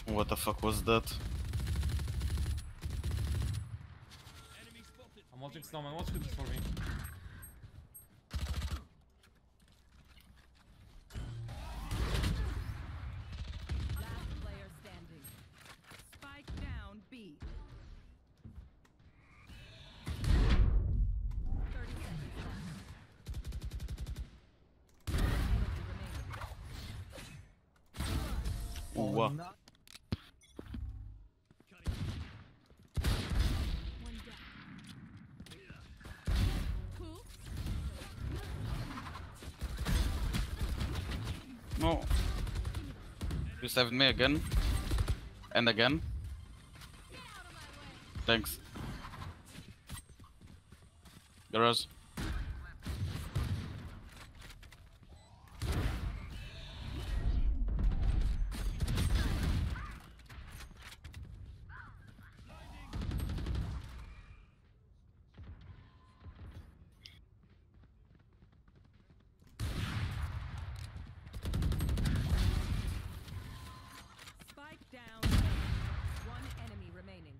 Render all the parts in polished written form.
What the fuck was that? I'm watching Snowman, watch this for me. Last player standing. Spike down B. 30 seconds left. Ooh, wow. One down. Cool. No. You saved me again. And again. Thanks. Garage. Spike down. One enemy remaining.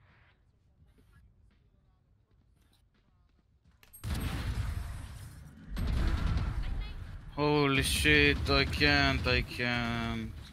Holy shit, I can't.